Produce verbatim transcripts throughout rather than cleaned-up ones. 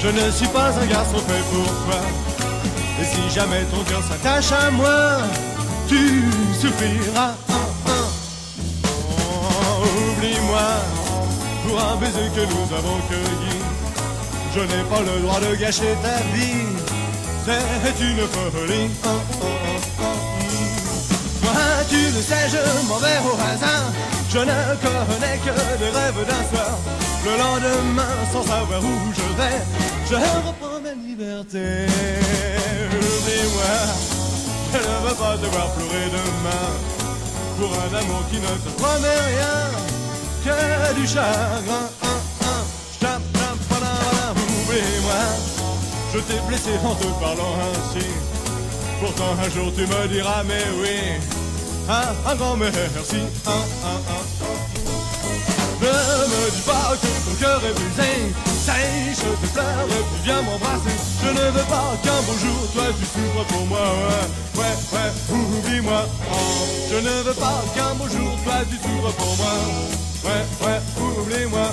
Je ne suis pas un garçon fait pour toi. Et si jamais ton cœur s'attache à moi, tu souffriras. Oh, oublie-moi pour un baiser que nous avons cueilli. Je n'ai pas le droit de gâcher ta vie. C'est une folie. Oh, oh, oh, oh. Moi, tu le sais, je m'en vais au hasard. Je ne connais que des rêves d'un soir. Le lendemain, sans savoir où je vais, je reprends ma liberté. Oublie-moi, je ne veux pas te voir pleurer demain pour un amour qui ne te promet rien que du chagrin. Oublie-moi, je t'ai blessé en te parlant ainsi. Pourtant un jour tu me diras mais oui, un, un grand merci. Un, un, un. Ne me dis pas que ton cœur est brisé, sèche tes pleurs et puis viens m'embrasser. Je ne veux pas qu'un beau jour toi tu souffres pour moi. Ouais, ouais, ouais, oublie-moi. Oh. Je ne veux pas qu'un beau jour toi tu souffres pour moi. Ouais, ouais, oublie-moi.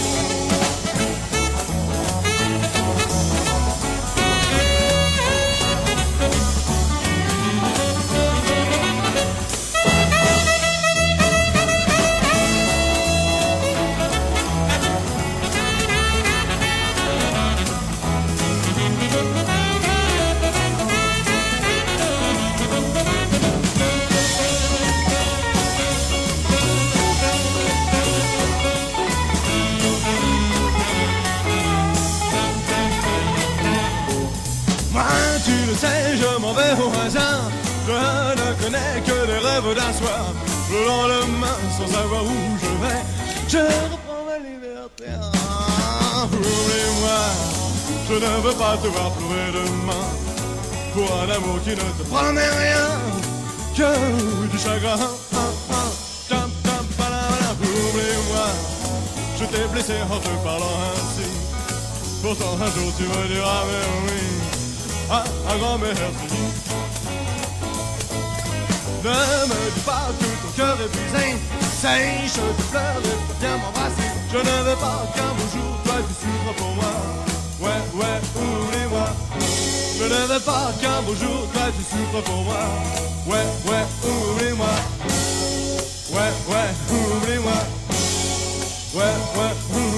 Tu le sais, je m'en vais au hasard. Je ne connais que les rêves d'un soir. Le lendemain, sans savoir où je vais, je reprends ma liberté. Ah, oublie-moi, je ne veux pas te voir pleurer demain pour un amour qui ne te promet rien que du chagrin. Ah, ah, oublie-moi, je t'ai blessé en te parlant ainsi. Pourtant un jour tu me diras mais oui, ah, un grand merci. Ne me dis pas que ton cœur est brisé, sèche tes pleurs et viens m'embrasser. Je ne veux pas qu'un beau jour toi tu souffres pour moi. Ouais, ouais, oublie-moi. Je ne veux pas qu'un beau jour toi tu souffres pour moi. Ouais, ouais, oublie-moi. Ouais, ouais, oublie-moi. Ouais, ouais, oublie-moi.